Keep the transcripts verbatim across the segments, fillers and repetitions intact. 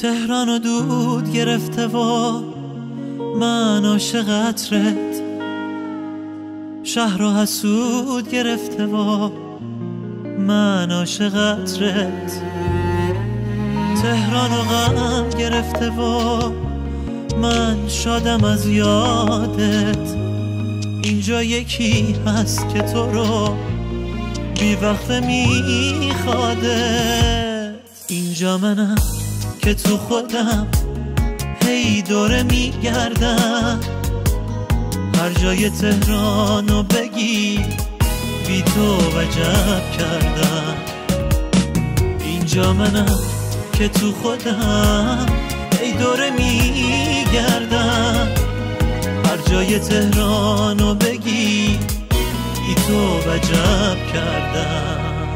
تهران و دود گرفته و من عاشق عطرت، شهر و حسود گرفته و من عاشق عطرت، تهران و غم گرفته و من شادم از یادت. اینجا یکی هست که تو رو بی وقفه میخوادت. اینجا منم که تو خودم هی دوره میگردم، هر جای تهرانو بگی بی تو وجب کردم. اینجا منم که تو خودم هی دوره میگردم، هر جای تهرانو بگی بی تو وجب کردم.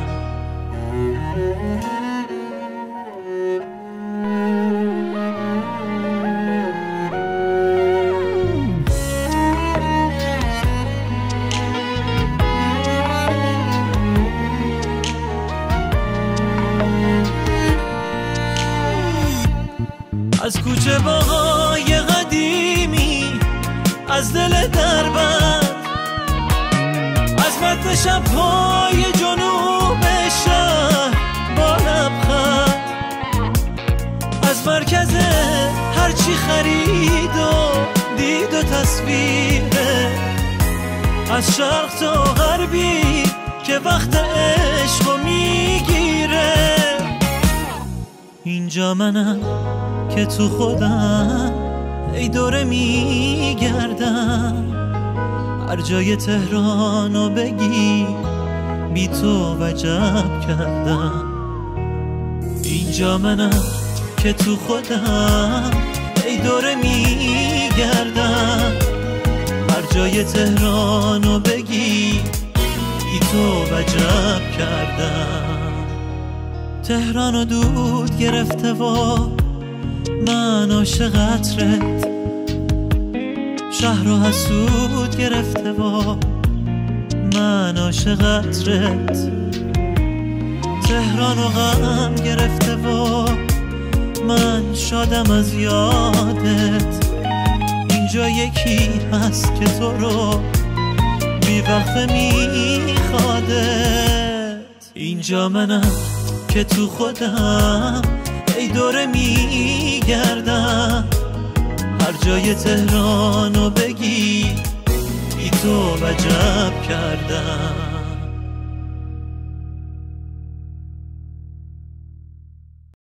از کوچه باهای قدیمی، از دل دربند، از متن شب‌های جنوب شهر با لبخند، از مرکز هرچی خرید و دید و تصویره، از شرق تا غربی که وقت عشقو میگیره. اینجا منم که تو خودم ای دوره میگردم، هر جای تهرانو بگی بی تو وجب کردم. اینجا منم که تو خودم ای دوره میگردم، هر جای تهرانو بگی بی تو وجب کردم. تهران و دود گرفته و من عاشق عطرت، شهر و حسود گرفته و من عاشق عطرت، تهران و غم گرفته و من شادم از یادت. اینجا یکی هست که تو رو بی وقفه میخوادت. اینجا منم که تو خودم ای دوره میگردم، هر جای تهرانو بگی بی تو وجب کردم.